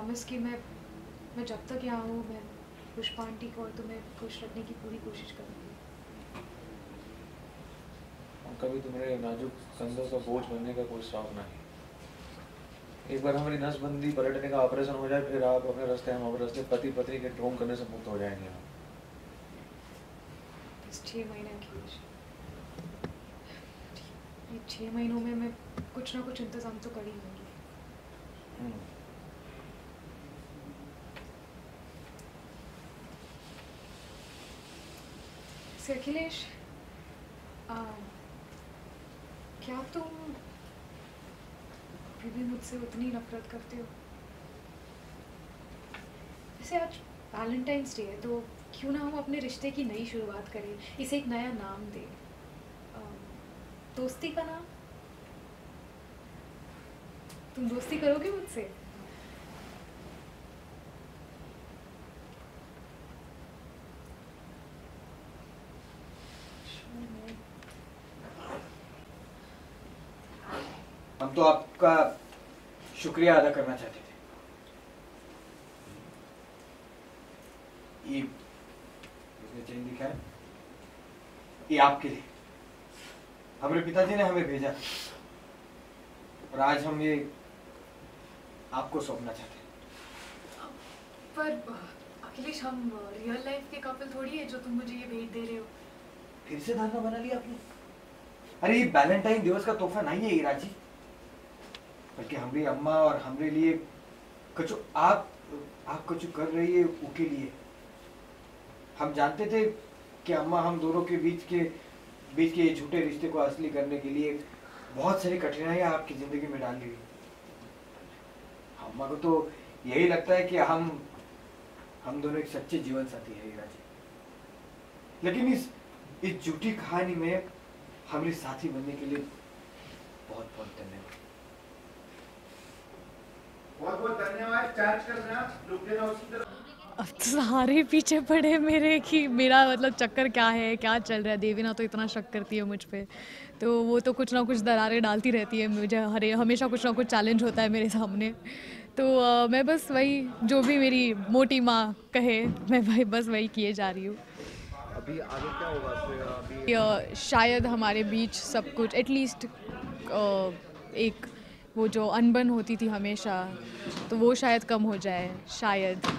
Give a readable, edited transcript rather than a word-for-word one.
Promise कि मैं जब तक यहाँ हूँ मैं पुष्पा आंटी को और तुम्हें खुश रखने की पूरी कोशिश करूँगी। और कभी तुम्हारे नाजुक कंधों का बोझ बनने का कोई शौक नहीं। एक बार हमारी नसबंदी पलटने का ऑपरेशन हो जाए, फिर आप अपने रास्ते, हम अपने रास्ते, पति पत्नी के ढोंग करने से मुक्त हो जाएंगे हम। बस 6 महीने अखिलेश, ये 6 महीनों में मैं कुछ ना कुछ इंतज़ाम तो कर ही लूँगी। से अखिलेश, क्या तुम अभी भी मुझसे उतनी नफरत करते हो? जैसे आज वैलेंटाइंस डे है तो क्यों ना हम अपने रिश्ते की नई शुरुआत करें, इसे एक नया नाम दें, दोस्ती का नाम। तुम दोस्ती करोगे मुझसे? हम तो आपका शुक्रिया अदा करना चाहते थे। ये इसने चेन दिखा है, ये आपके लिए। हमारे पिताजी ने हमें भेजा और आज हम ये आपको सौंपना चाहते हैं। पर अखिलेश, हम रियल लाइफ के कपल थोड़ी है जो तुम मुझे ये भेंट दे रहे हो। फिर से धारणा बना लिया आपने। अरे ये वैलेंटाइन दिवस का तोहफा नहीं है हीरा जी, बल्कि हमारी अम्मा और हमारे लिए कुछ आप कुछ कर रही है उसके लिए। हम जानते थे कि अम्मा हम दोनों के बीच के झूठे रिश्ते को असली करने के लिए बहुत सारी कठिनाइयां आपकी जिंदगी में डाल दी। अम्मा को तो यही लगता है कि हम दोनों एक सच्चे जीवन साथी है हीरा जी। लेकिन इस झूठी कहानी में हमारे साथी बनने के लिए बहुत बहुत धन्यवाद। बहुत बहुत धन्यवाद। चार्ज करना, रुक देना उसकी तरफ। अब तो सारे पीछे पड़े मेरे कि मेरा मतलब चक्कर क्या है, क्या चल रहा है। देवीना तो इतना शक करती है मुझ पे, तो वो तो कुछ ना कुछ दरारें डालती रहती है मुझे। हमेशा कुछ ना कुछ चैलेंज होता है मेरे सामने। तो मैं बस वही, जो भी मेरी मोटी माँ कहे, मैं भाई बस वही किए जा रही हूँ। अभी आगे क्या होगा फिर? अभी शायद हमारे बीच सब कुछ एटलीस्ट एक वो जो अनबन होती थी हमेशा, तो वो शायद कम हो जाए शायद।